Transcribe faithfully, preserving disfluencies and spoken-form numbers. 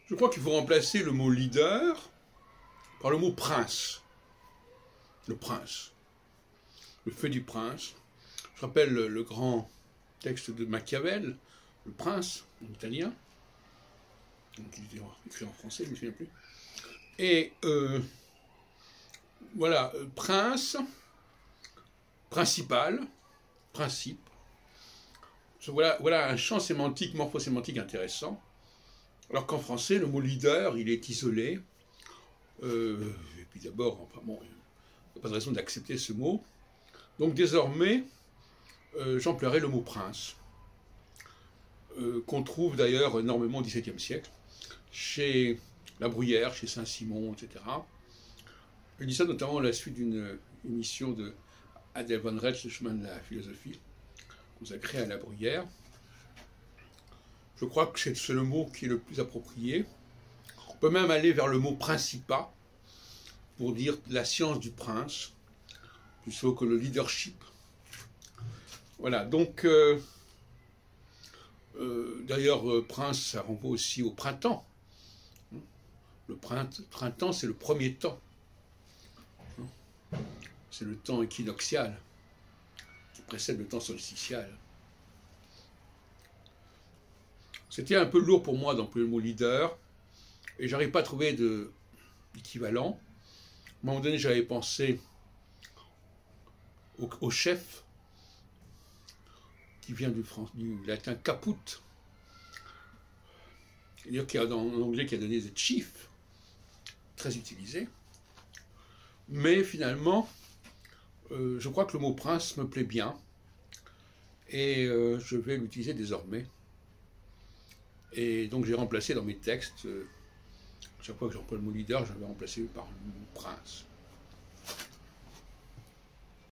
Je crois qu'il faut remplacer le mot leader par le mot prince. Le prince. Le feu du prince. Je rappelle le, le grand texte de Machiavel, Le Prince, en italien. Donc, il était écrit en français, je ne me souviens plus. Et euh, voilà, prince, principal, principe. Voilà, voilà un champ sémantique, morphosémantique intéressant. Alors qu'en français, le mot leader, il est isolé. Euh, et puis d'abord, enfin bon, il n'y a pas de raison d'accepter ce mot. Donc désormais, euh, j'emploierai le mot prince, euh, qu'on trouve d'ailleurs énormément au dix-septième siècle, chez La Bruyère, chez Saint-Simon, et cetera. Je dis ça notamment à la suite d'une émission de Adèle von Retz, Le chemin de la philosophie, consacrée à La Bruyère. Je crois que c'est le mot qui est le plus approprié. On peut même aller vers le mot principat pour dire la science du prince, plutôt que le leadership. Voilà, donc, euh, euh, d'ailleurs, euh, prince, ça renvoie aussi au printemps. Le printemps, c'est le premier temps. C'est le temps équinoxial, qui précède le temps solsticial. C'était un peu lourd pour moi d'employer le mot leader, et j'arrive pas à trouver d'équivalent. À un moment donné, j'avais pensé au, au chef, qui vient du, du latin caput, c'est-à-dire qu'il y a dans l'anglais qui a donné the chief, très utilisé. Mais finalement, euh, je crois que le mot prince me plaît bien, et euh, je vais l'utiliser désormais. Et donc j'ai remplacé dans mes textes, euh, chaque fois que j'emploie le mot leader, je vais remplacer par le mot prince.